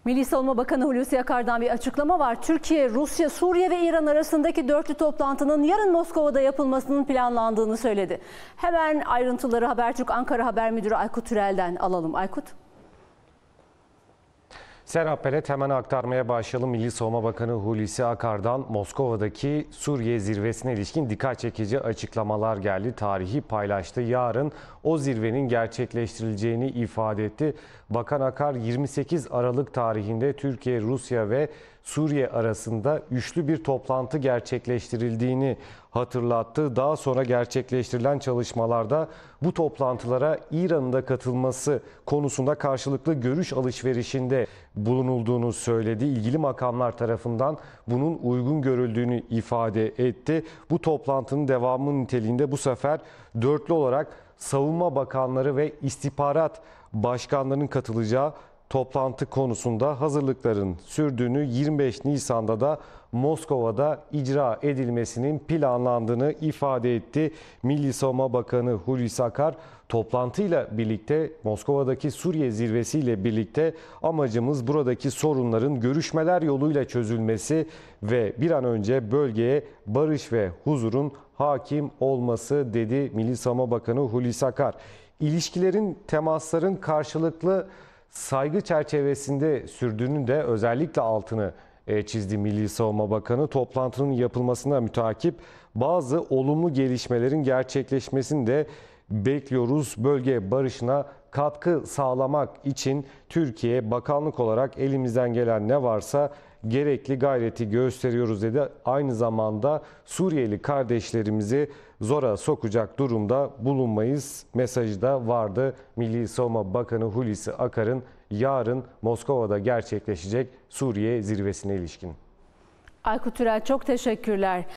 Milli Savunma Bakanı Hulusi Akar'dan bir açıklama var. Türkiye, Rusya, Suriye ve İran arasındaki dörtlü toplantının yarın Moskova'da yapılmasının planlandığını söyledi. Hemen ayrıntıları Habertürk Ankara Haber Müdürü Aykut Türel'den alalım. Aykut. Serap Pelet, hemen aktarmaya başlayalım. Milli Savunma Bakanı Hulusi Akar'dan Moskova'daki Suriye zirvesine ilişkin dikkat çekici açıklamalar geldi. Tarihi paylaştı. Yarın o zirvenin gerçekleştirileceğini ifade etti. Bakan Akar 28 Aralık tarihinde Türkiye, Rusya ve Suriye arasında üçlü bir toplantı gerçekleştirildiğini hatırlattı. Daha sonra gerçekleştirilen çalışmalarda bu toplantılara İran'ın da katılması konusunda karşılıklı görüş alışverişinde bulunulduğunu söyledi. İlgili makamlar tarafından bunun uygun görüldüğünü ifade etti. Bu toplantının devamı niteliğinde bu sefer dörtlü olarak savunma bakanları ve istihbarat başkanlarının katılacağı toplantı konusunda hazırlıkların sürdüğünü, 25 Nisan'da da Moskova'da icra edilmesinin planlandığını ifade etti. Milli Savunma Bakanı Hulusi Akar, toplantıyla birlikte Moskova'daki Suriye zirvesiyle birlikte amacımız buradaki sorunların görüşmeler yoluyla çözülmesi ve bir an önce bölgeye barış ve huzurun hakim olması dedi Milli Savunma Bakanı Hulusi Akar. İlişkilerin, temasların karşılıklı saygı çerçevesinde sürdüğünün de özellikle altını çizdi Milli Savunma Bakanı. Toplantının yapılmasına mütakip bazı olumlu gelişmelerin gerçekleşmesini de bekliyoruz. Bölge barışına katkı sağlamak için Türkiye bakanlık olarak elimizden gelen ne varsa gerekli gayreti gösteriyoruz dedi. Aynı zamanda Suriyeli kardeşlerimizi zora sokacak durumda bulunmayız mesajı da vardı. Milli Savunma Bakanı Hulusi Akar'ın yarın Moskova'da gerçekleşecek Suriye zirvesine ilişkin. Aykut Türel, çok teşekkürler.